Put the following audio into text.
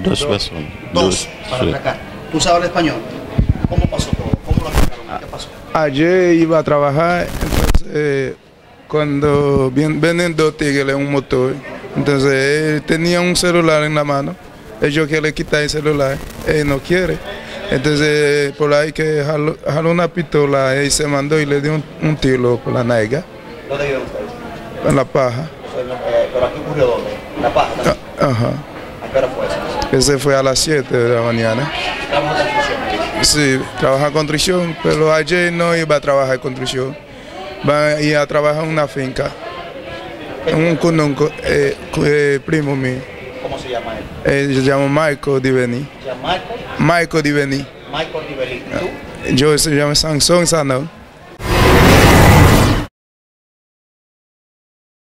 Dos personas. Dos para sí. atracar. ¿Tú sabes el español? ¿Cómo pasó todo? ¿Cómo lo atracaron? ¿Qué pasó? Ayer iba a trabajar, entonces cuando vienen dos tigres en un motor, entonces él tenía un celular en la mano, ellos quieren quitar el celular, él no quiere. Entonces por ahí que jaló una pistola y se mandó y le dio un tiro por la nalga, ¿Dónde viven ustedes? en la paja. Pero aquí ocurrió dónde? ¿En La Paz? ¿No? Ajá. ¿A qué hora fue eso? Ese fue a las 7 de la mañana. Trabajo de construcción. Sí, trabaja construcción, pero ayer no iba a trabajar construcción. Va a ir a trabajar en una finca. Un primo mío. ¿Cómo se llama él? Se llama Michael Diveni. ¿Se llama Michael? Michael Diveni. Michael Di Belli. ¿Y tú? Yo se llamo Sansón Sanó.